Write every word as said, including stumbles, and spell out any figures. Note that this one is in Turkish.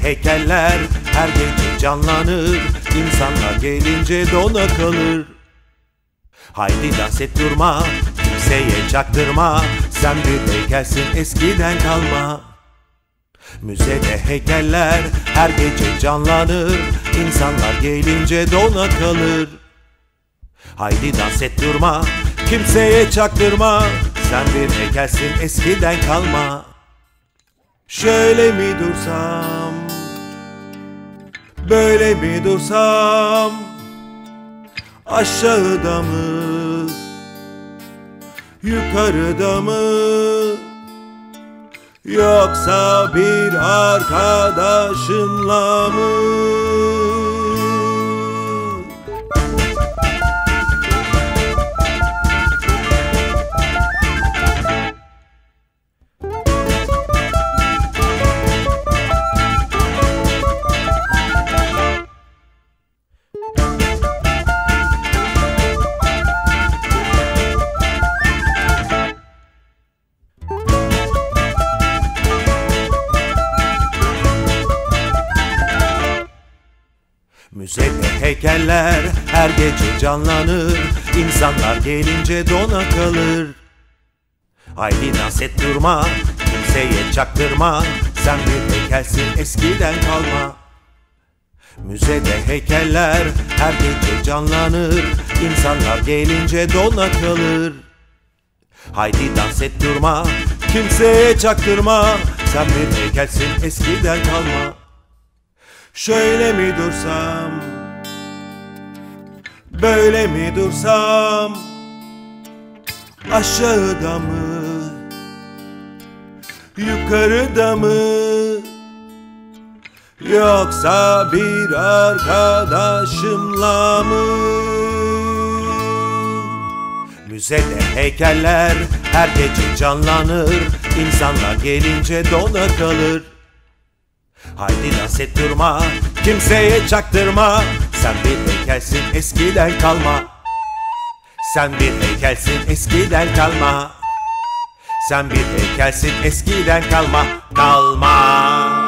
heykeller her gece canlanır, İnsanlar gelince dona kalır. Haydi dans et durma, kimseye çaktırma, sen bir heykelsin eskiden kalma. Müzede heykeller her gece canlanır, İnsanlar gelince dona kalır. Haydi dans et durma, kimseye çaktırma, sen bir heykelsin eskiden kalma. Şöyle mi dursam, böyle mi dursam, aşağıda mı, yukarıda mı, yoksa bir arkadaşımla mı? Müzede heykeller her gece canlanır, İnsanlar gelince dona kalır. Haydi dans et durma, kimseye çaktırma, sen bir heykelsin eskiden kalma. Müzede heykeller her gece canlanır, İnsanlar gelince dona kalır. Haydi dans et durma, kimseye çaktırma, sen bir heykelsin eskiden kalma. Şöyle mi dursam, böyle mi dursam, aşağıda mı, yukarıda mı, yoksa bir arkadaşımla mı? Müzede heykeller her gece canlanır, İnsanlar gelince dona kalır. Haydi dans et durma, kimseye çaktırma, sen bir heykelsin eskiden kalma. Sen bir heykelsin eskiden kalma. Sen bir heykelsin eskiden kalma. Kalma.